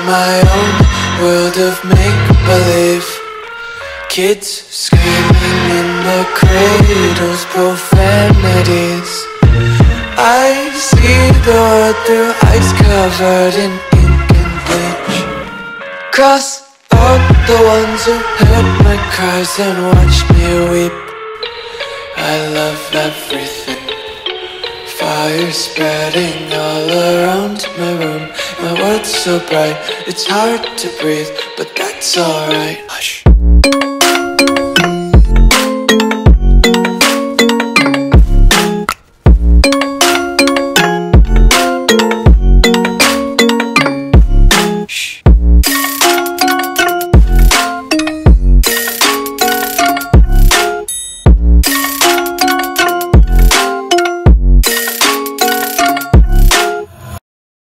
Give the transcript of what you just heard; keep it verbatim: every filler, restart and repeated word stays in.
my own world of make-believe. Kids screaming in the cradles, profanities. I see the world through ice covered in ink and bleach. Cross out the ones who heard my cries and watched me weep. I love everything. Fire spreading all around my room. My world's so bright, it's hard to breathe, but that's alright. Hush.